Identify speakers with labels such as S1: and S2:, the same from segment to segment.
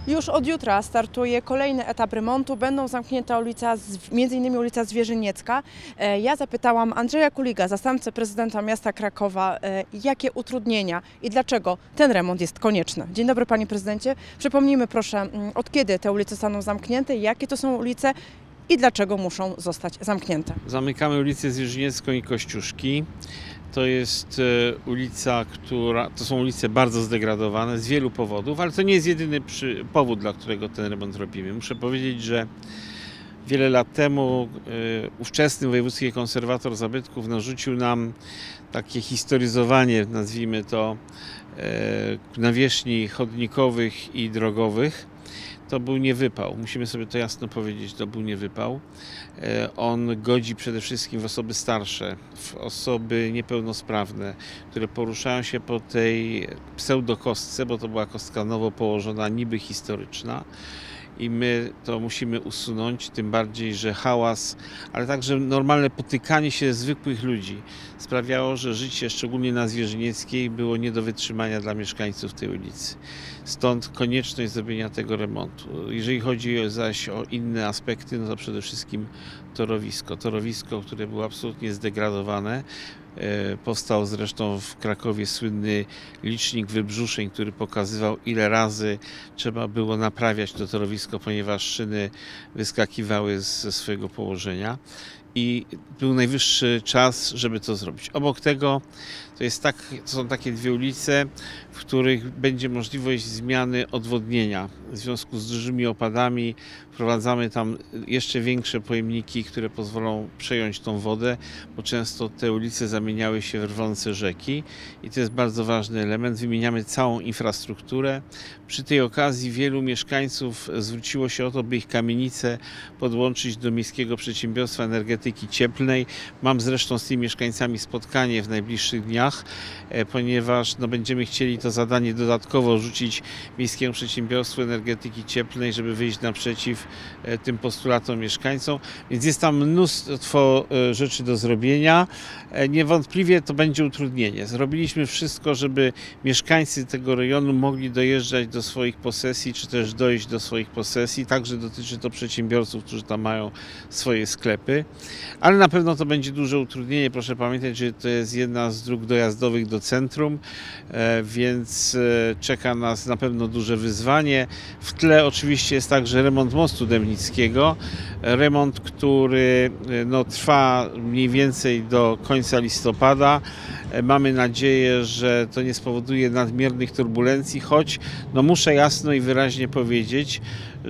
S1: Już od jutra startuje kolejny etap remontu. Będą zamknięte m.in. ulica Zwierzyniecka. Ja zapytałam Andrzeja Kuliga, zastępcę prezydenta miasta Krakowa, jakie utrudnienia i dlaczego ten remont jest konieczny. Dzień dobry, panie prezydencie. Przypomnijmy proszę, od kiedy te ulice zostaną zamknięte, jakie to są ulice i dlaczego muszą zostać zamknięte.
S2: Zamykamy ulicę Zwierzyniecką i Kościuszki. To jest ulica, to są ulice bardzo zdegradowane z wielu powodów, ale to nie jest jedyny powód, dla którego ten remont robimy. Muszę powiedzieć, że wiele lat temu ówczesny wojewódzki konserwator zabytków narzucił nam takie historyzowanie, nazwijmy to, nawierzchni chodnikowych i drogowych. To był niewypał, musimy sobie to jasno powiedzieć, to był niewypał. On godzi przede wszystkim w osoby starsze, w osoby niepełnosprawne, które poruszają się po tej pseudokostce, bo to była kostka nowo położona, niby historyczna. I my to musimy usunąć, tym bardziej, że hałas, ale także normalne potykanie się zwykłych ludzi sprawiało, że życie, szczególnie na Zwierzynieckiej, było nie do wytrzymania dla mieszkańców tej ulicy. Stąd konieczność zrobienia tego remontu. Jeżeli chodzi zaś o inne aspekty, no to przede wszystkim torowisko. Torowisko, które było absolutnie zdegradowane. Powstał zresztą w Krakowie słynny licznik wybrzuszeń, który pokazywał, ile razy trzeba było naprawiać to torowisko, ponieważ szyny wyskakiwały ze swojego położenia. I był najwyższy czas, żeby to zrobić. Obok tego to są takie dwie ulice, w których będzie możliwość zmiany odwodnienia. W związku z dużymi opadami wprowadzamy tam jeszcze większe pojemniki, które pozwolą przejąć tą wodę, bo często te ulice zamieniały się w rwące rzeki i to jest bardzo ważny element. Wymieniamy całą infrastrukturę. Przy tej okazji wielu mieszkańców zwróciło się o to, by ich kamienice podłączyć do Miejskiego Przedsiębiorstwa Energetyki Cieplnej. Mam zresztą z tymi mieszkańcami spotkanie w najbliższych dniach, ponieważ będziemy chcieli to zadanie dodatkowo rzucić Miejskiemu Przedsiębiorstwu Energetyki Cieplnej, żeby wyjść naprzeciw tym postulatom mieszkańcom. Więc jest tam mnóstwo rzeczy do zrobienia. Niewątpliwie to będzie utrudnienie. Zrobiliśmy wszystko, żeby mieszkańcy tego rejonu mogli dojeżdżać do swoich posesji, czy też dojść do swoich posesji. Także dotyczy to przedsiębiorców, którzy tam mają swoje sklepy. Ale na pewno to będzie duże utrudnienie. Proszę pamiętać, że to jest jedna z dróg dojazdowych do centrum, więc czeka nas na pewno duże wyzwanie. W tle oczywiście jest także remont mostu Dębnickiego. Remont, który trwa mniej więcej do końca listopada. Mamy nadzieję, że to nie spowoduje nadmiernych turbulencji, choć muszę jasno i wyraźnie powiedzieć,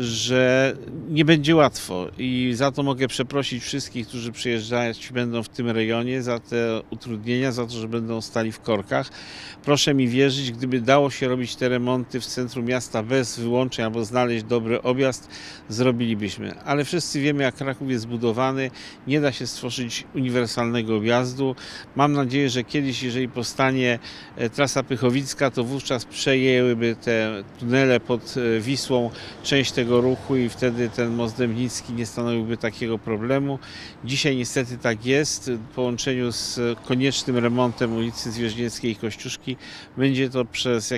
S2: że nie będzie łatwo i za to mogę przeprosić wszystkich, którzy przyjeżdżać będą w tym rejonie, za te utrudnienia, za to, że będą stali w korkach. Proszę mi wierzyć, gdyby dało się robić te remonty w centrum miasta bez wyłączeń albo znaleźć dobry objazd, zrobilibyśmy. Ale wszyscy wiemy, jak Kraków jest zbudowany, nie da się stworzyć uniwersalnego objazdu. Mam nadzieję, że kiedyś, jeżeli powstanie trasa Pychowicka, to wówczas przejęłyby te tunele pod Wisłą część tego ruchu i wtedy ten most Dębnicki nie stanowiłby takiego problemu. Dzisiaj niestety tak jest. W połączeniu z koniecznym remontem ulicy Zwierzynieckiej i Kościuszki będzie to przez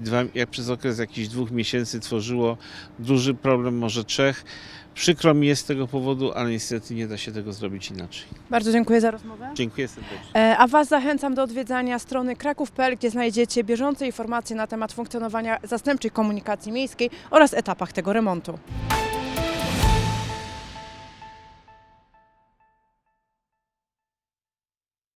S2: okres jakichś 2 miesięcy tworzyło duży problem, może 3. Przykro mi jest z tego powodu, ale niestety nie da się tego zrobić inaczej.
S1: Bardzo dziękuję za rozmowę.
S2: Dziękuję serdecznie.
S1: A Was zachęcam do odwiedzania strony kraków.pl, gdzie znajdziecie bieżące informacje na temat funkcjonowania zastępczej komunikacji miejskiej oraz etapach tego remontu.